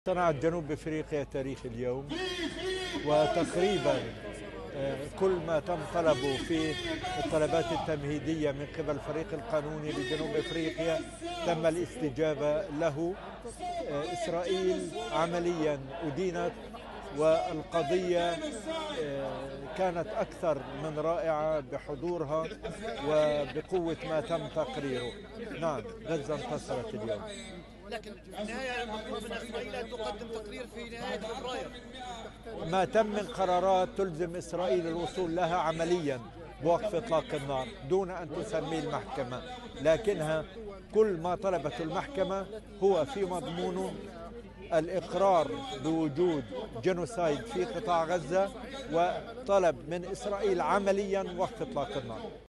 صنعت جنوب افريقيا تاريخ اليوم، وتقريبا كل ما تم طلبه في الطلبات التمهيدية من قبل الفريق القانوني لجنوب افريقيا تم الاستجابة له. إسرائيل عمليا أدينت، والقضية كانت أكثر من رائعة بحضورها وبقوة ما تم تقريره. نعم، غزة انتصرت اليوم. لكن في النهاية المطلوب من إسرائيل أن تقدم تقرير في نهاية فبراير. ما تم من قرارات تلزم إسرائيل الوصول لها عمليا بوقف إطلاق النار دون أن تسمي المحكمة، لكنها كل ما طلبته المحكمة هو في مضمونه الإقرار بوجود جنوسايد في قطاع غزة، وطلب من إسرائيل عمليا وقف إطلاق النار.